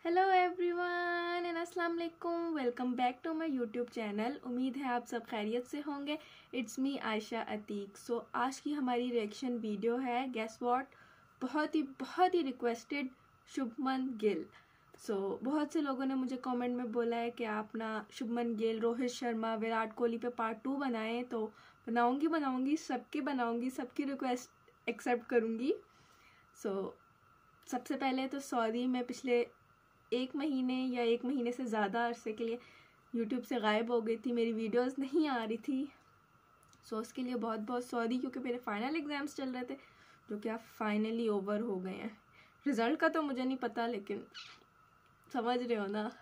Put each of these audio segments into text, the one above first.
Hello everyone and अस्सलाम वालेकुम। Welcome back to my YouTube channel. उम्मीद है आप सब खैरियत से होंगे। It's me Ayesha Atiq. So आज की हमारी रिएक्शन वीडियो है गेस व्हाट, बहुत ही रिक्वेस्टेड शुभमन गिल। बहुत से लोगों ने मुझे कमेंट में बोला है कि आप ना शुभमन गिल, रोहित शर्मा, विराट कोहली पे पार्ट 2 बनाएं। तो बनाऊंगी सबकी रिक्वेस्ट एक्सेप्ट करूंगी। सबसे पहले तो सॉरी, मैं पिछले एक महीने से ज़्यादा अरसे के लिए यूट्यूब से गायब हो गई थी, मेरी वीडियोस नहीं आ रही थी। उसके लिए बहुत बहुत सॉरी, क्योंकि मेरे फाइनल एग्ज़ाम्स चल रहे थे जो कि अब फाइनली ओवर हो गए हैं। रिज़ल्ट का तो मुझे नहीं पता, लेकिन समझ रहे हो ना।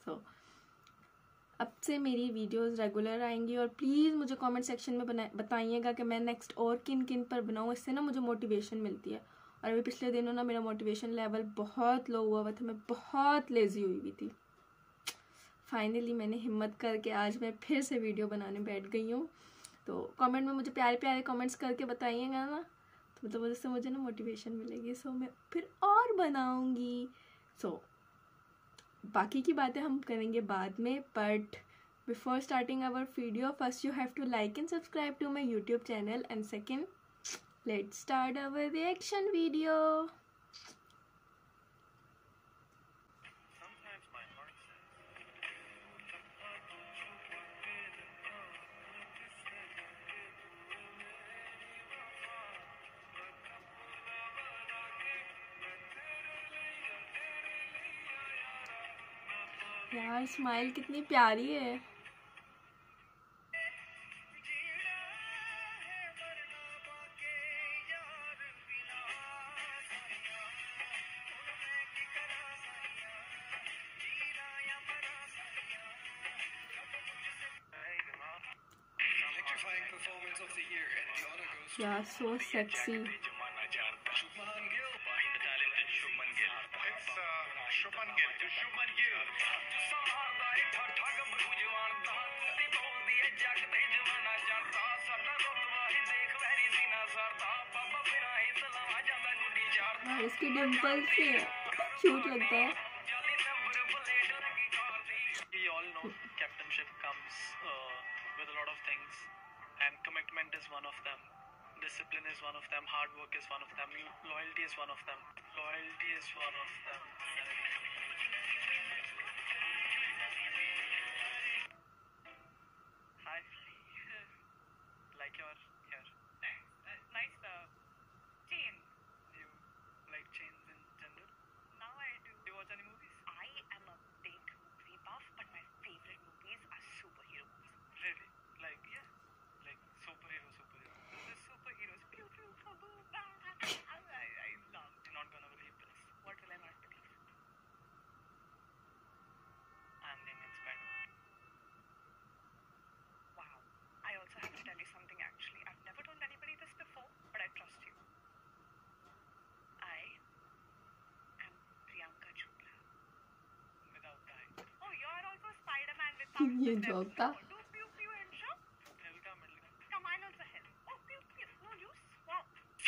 अब से मेरी वीडियोस रेगुलर आएंगी और प्लीज़ मुझे कमेंट सेक्शन में बताइएगा कि मैं नेक्स्ट और किन किन पर बनाऊँ। इससे ना मुझे मोटिवेशन मिलती है। और अभी पिछले दिनों ना मेरा मोटिवेशन लेवल बहुत लो हुआ था, मैं बहुत लेज़ी हुई थी। फाइनली मैंने हिम्मत करके आज मैं फिर से वीडियो बनाने बैठ गई हूँ। तो कमेंट में मुझे प्यारे प्यारे कमेंट्स करके बताइएगा ना, तो मतलब उससे मुझे ना मोटिवेशन मिलेगी। मैं फिर और बनाऊँगी। बाकी की बातें हम करेंगे बाद में, but before starting our video first you have to like and subscribe to my YouTube channel, and second let's start our reaction video. यार स्माइल कितनी प्यारी है। Yeah, so sexy. इसकी डिम्पल से क्यूट लगता है। We all know captainship comes with a lot of things, and commitment is one of them. Discipline is one of them. Hard work is one of them. Loyalty is one of them. Hi. Like your hair. Nice chain. You like chains in general? Now I do. Do you watch any movies? I am a big movie buff, but my favorite movies are superhero movies. Really? Like superhero. The superheroes. Pew, pew, kaboom, ah, I love. You're not gonna believe this. What will I not believe? I'm the Spider-Man. Wow. I also have to tell you something actually. I've never told anybody this before, but I trust you. I am Priyanka Chopra. Without that. Oh, you're also Spider-Man without ये the joke था। Do pew pew and shop. Helga middle. Come on, also help. Oh, pew pew. No use. Wow.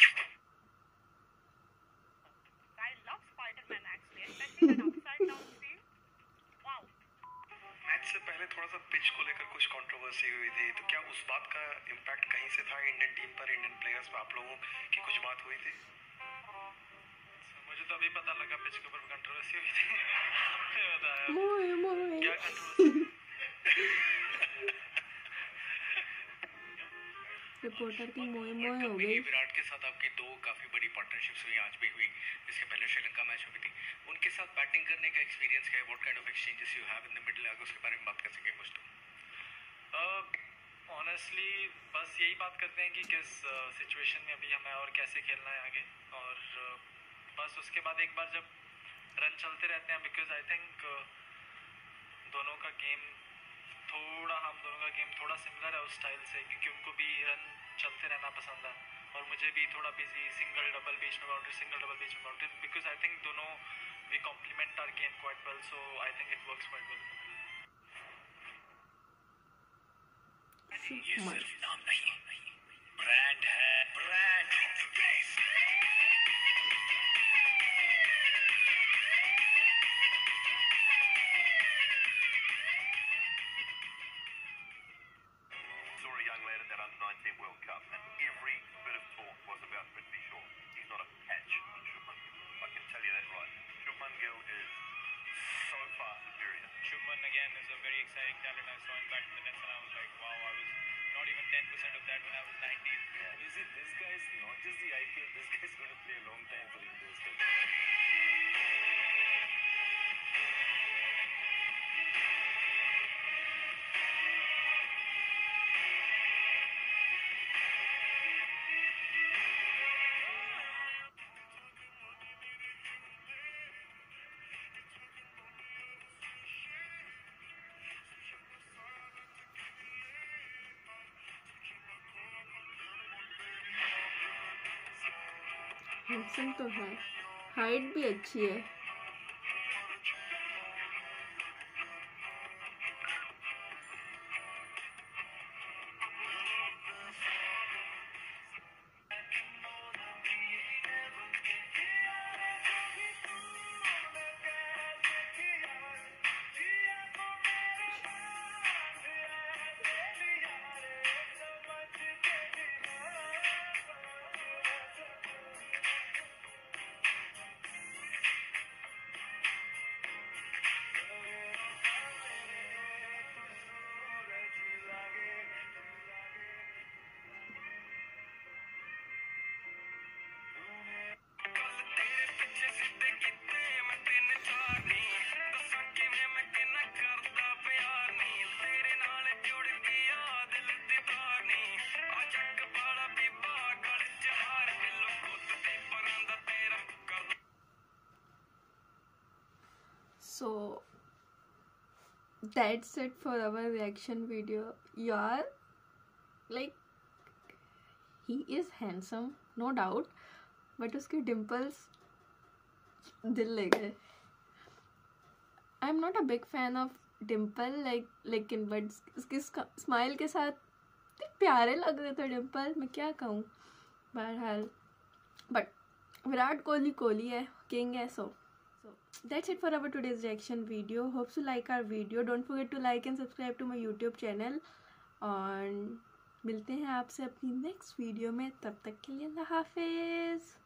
I love Spider-Man actually, especially that upside down scene. Wow. Match से पहले थोड़ा सा pitch को लेकर कुछ controversy हुई थी, तो क्या उस बात का इम्पैक्ट कहीं से था इंडियन टीम पर, इंडियन प्लेयर्स पर? आप लोगों की कुछ बात हुई थी? मुझे तो अभी पता लगा पिच के ऊपर कंट्रोवर्सी हुई थी। मोए क्या कंट्रोवर्सी? रिपोर्टर की मोए हो गई। विराट के साथ आपकी दो काफी बड़ी पार्टनरशिप्स हुई, आज भी हुई, जिसके पहले श्रीलंका मैच हुई थी। उनके साथ बैटिंग करने का एक्सपीरियंस क्या है? What kind of exchanges you have in the middle? अगर उसके बारे में बात कर सके कुछ तो। ऑनेस्टली बस यही बात करते हैं कि किस सिचुएशन में अभी हमें और कैसे खेलना है आगे, और बस उसके बाद एक बार जब रन चलते रहते हैं, बिकॉज आई थिंक दोनों का गेम थोड़ा सिमिलर है उस स्टाइल से, क्योंकि उनको भी रन चलते रहना पसंद है और मुझे भी थोड़ा बिजी सिंगल डबल बीच में बाउंड्री, बिकॉज आई थिंक दोनों we complement our game quite well, so I think it works quite well. ये सिर्फ नाम नहीं, ब्रांड है, brand. again is a very exciting talent. I saw him back in the Nets and I was like, wow, I was not even 10% of that when I was 19. Yeah, you see, this guy is not just the IPL, this guy is going to play a long time for India still. Handsome तो है, height भी अच्छी है। So that's it for our reaction video. Yaar, like, he is handsome, no doubt, but उसके dimples दिल ले गए. I'm not a big fan of dimple, लेकिन but उसकी स्माइल के साथ प्यारे लग रहे थे डिम्पल. मैं क्या कहूँ, बहरहाल. बट विराट कोहली है, किंग है. So that's it for our today's reaction video. Hope you like our video. Don't forget to like and subscribe to my YouTube channel. और मिलते हैं आपसे अपनी नेक्स्ट वीडियो में. तब तक के लिए अल्लाह हाफिज़.